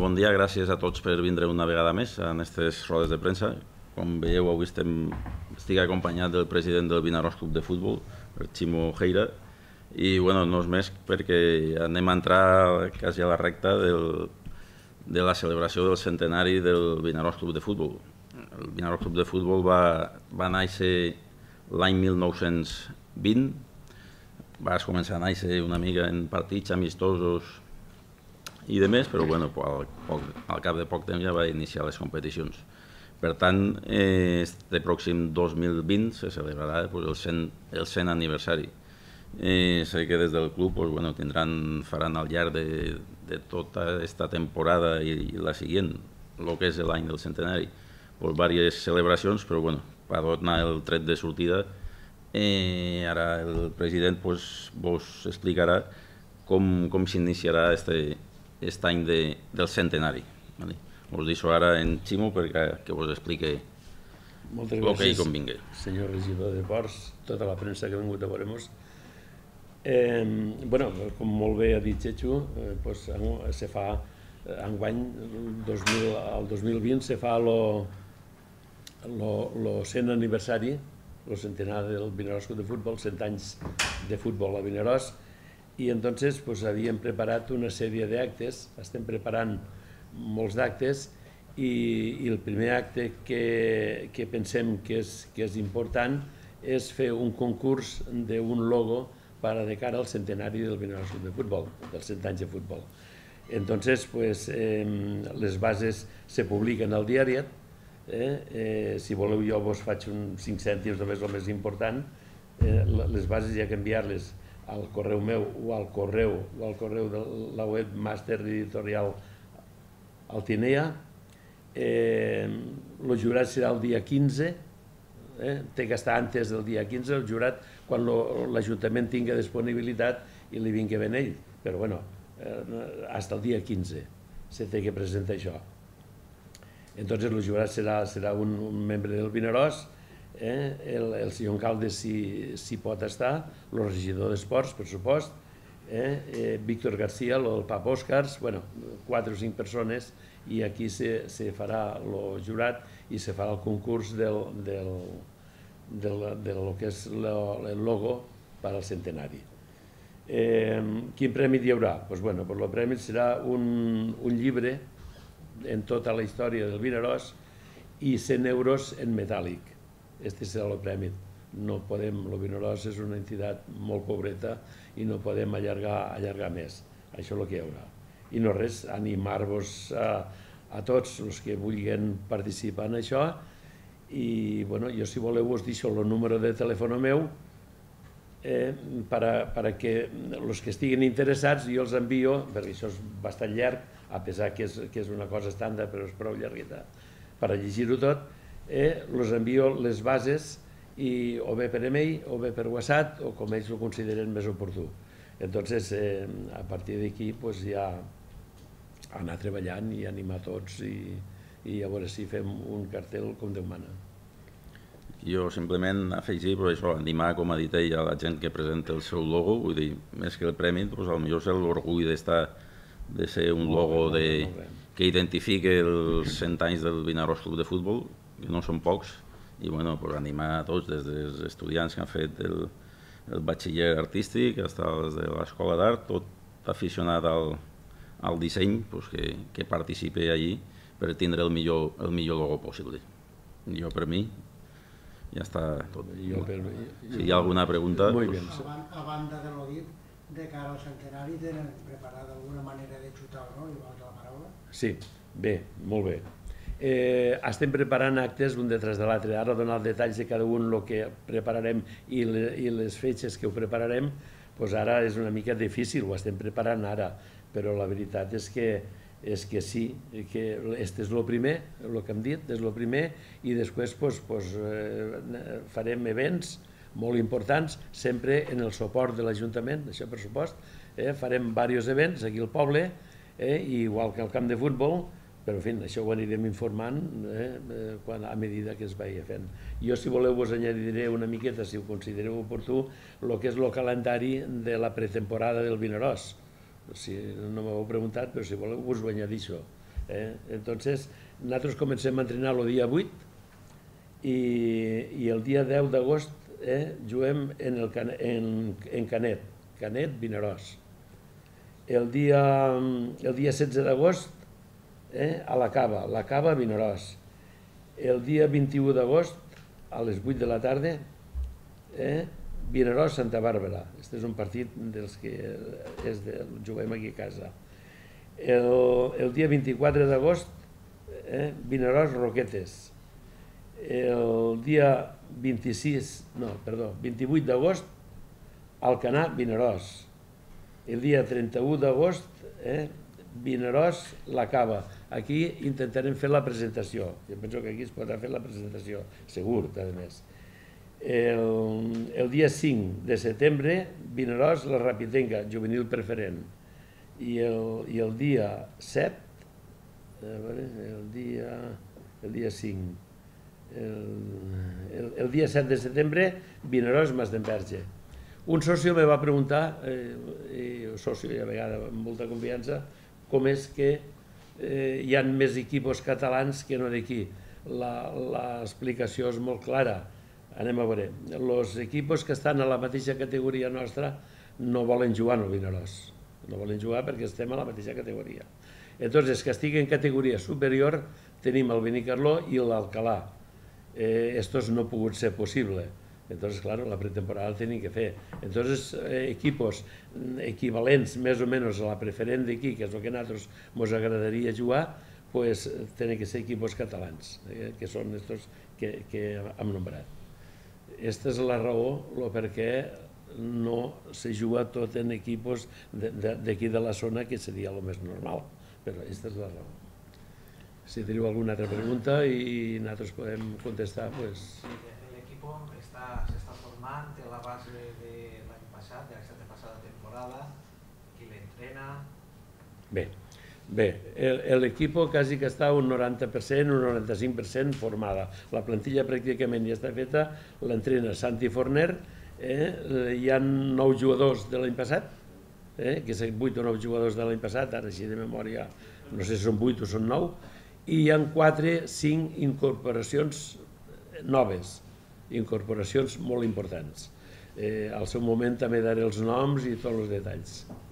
bon dia, gràcies a tots per vindre una vegada més a aquestes rodes de premsa. Com veieu, avui estic acompanyat del president del Vinaròs Club de Futbol, el Ximo Heira, i no és més perquè anem a entrar quasi a la recta de la celebració del centenari del Vinaròs Club de Futbol. El Vinaròs Club de Futbol va néixer l'any 1920, va començar a néixer una mica en partits amistosos i de més, però al cap de poc temps ja va iniciar les competicions. Per tant, este pròxim 2020 se celebrarà el 100 aniversari. Sé que des del club faran al llarg de tota aquesta temporada i la següent, el que és l'any del centenari, diverses celebracions, però per donar el tret de sortida, ara el president vos explicarà com s'iniciarà aquest any del centenari. Us deixo ara en Ximo perquè vos expliqui el que hi convingui. Senyor regidor de Ports, tota la premsa que ha vingut a veure-nos. Com molt bé ha dit Chechu, se fa enguany, el 2020, se fa el 100 aniversari, el centenari del Vinaròs Club de Futbol, 100 anys de futbol a Vinaròs, i entonces havíem preparat una sèrie d'actes, estem preparant molts d'actes, i el primer acte que pensem que és important és fer un concurs d'un logo de cara al centenari del Vinaròs Club de Futbol, dels 100 anys de futbol. Entonces, les bases se publiquen al diari. Si voleu jo vos faig uns 5 cèntims només el més important. Les bases hi ha que enviar-les al correu meu o al correu de la web Màster Editorial Altinea. El jurat serà el dia 15, té que estar antes del dia 15 el jurat, quan l'Ajuntament tingui disponibilitat i li vingui ben ell, però fins al dia 15 se té que presentar això. Entonces el jurat serà un membre del Vinaròs, el senyor alcalde si pot estar, el regidor d'Esports, per supost, Víctor García, el pap Òscars, 4 o 5 persones, i aquí se farà el jurat i se farà el concurs del que és el logo per al centenari. Quin premi hi haurà? El premi serà un llibre en tota la història del Vinaròs i 100 euros en metàl·lic. Este serà el premi. No podem, el Vinaròs és una entitat molt pobreta i no podem allargar més. Això és el que hi haurà. I no res, animar-vos a tots els que vulguin participar en això. I jo, si voleu, us deixo el número de telèfon meu perquè els que estiguin interessats jo els envio, perquè això és bastant llarg, a pesar que és una cosa estàndard, però és prou llargueta per a llegir-ho tot, els envio les bases o bé per e-mail o bé per WhatsApp o com ells ho consideren més oportú. Entonces, a partir d'aquí ja anar treballant i animar tots i a veure si fem un cartel com Déu mana. Jo simplement afegir animar, com ha dit ell, a la gent que presenta el seu logo, vull dir, més que el premi, potser és l'orgull de ser un logo que identifiqui els 100 anys del Vinaròs Club de Futbol, que no són pocs, i animar a tots, des dels estudiants que han fet el batxiller artístic fins als de l'escola d'art, tot aficionat al disseny, que participi allí per tindre el millor logo possible. Jo, per mi, ja està tot. Si hi ha alguna pregunta... A banda de lo dit, de cara al centenari, tenen preparat alguna manera de xutar o no, igual que la paraula? Sí, bé, molt bé. Estem preparant actes un detrás de l'altre. Ara donar els detalls de cada un, el que prepararem i les fetges que ho prepararem, ara és una mica difícil, ho estem preparant ara, però la veritat és que sí, que este és el primer, el que hem dit, és el primer, i després farem events molt importants, sempre en el suport de l'Ajuntament, això per supost. Farem diversos events aquí al poble, igual que al camp de futbol, però en fi, això ho anirem informant a mesura que es vagi fent. Jo, si voleu, us añadiré una miqueta, si ho considereu oportú, el que és el calendari de la pretemporada del Vinaròs. No m'ho heu preguntat, però si voleu us ho añadixo. Entonces, nosaltres comencem a entrenar el dia 8 i el dia 10 d'agost juguem en Canet, Vinaròs. El dia 16 d'agost a la Cava, Vinaròs. El dia 21 d'agost, a les 8 de la tarda, Vinaròs, Santa Bàrbara. Aquest és un partit dels que juguem aquí a casa. El dia 24 d'agost, Vinaròs, Roquetes. El dia 28 d'agost, Alcanar, Vinaròs. El dia 31 d'agost, Vinaròs, la Cava. Aquí intentarem fer la presentació. Jo penso que aquí es podrà fer la presentació, segur, a més. El dia 5 de setembre, Vinaròs, la Rapitenca, juvenil preferent. I el dia 7, el dia 5, el dia 7 de setembre, Vinaròs, Masdenverge. Un soci me va preguntar, un soci a vegades amb molta confiança, com és que hi ha més equipos catalans que no d'aquí. L'explicació és molt clara. Anem a veure. Els equipos que estan a la mateixa categoria nostra no volen jugar al Vinaròs. No volen jugar perquè estem a la mateixa categoria. Entonces, els que estiguen en categoria superior tenim el Benicarló i l'Alcalà. Estos no ha pogut ser possible. Entonces, claro, la pretemporada tenim que fer. Entonces, equipos equivalents més o menys a la preferent d'aquí, que és el que a nosaltres ens agradaria jugar, pues tenen que ser equipos catalans, que són estos que hem nombrat. Aquesta és la raó perquè no se juga tot en equipos d'aquí de la zona, que seria el més normal, però aquesta és la raó. Si teniu alguna altra pregunta i nosaltres podem contestar, pues... El equipo se está formando en la base de l'any passat, de la passada temporada, qui l'entrena... Bé, l'equip quasi que està un 90%, un 95% formada. La plantilla pràcticament ja està feta, l'entrena Santi Forner, hi ha 9 jugadors de l'any passat, que són 8 o 9 jugadors de l'any passat, ara així de memòria, no sé si són 8 o són 9, i hi ha 4 o 5 incorporacions noves, incorporacions molt importants. Al seu moment també daré els noms i tots els detalls.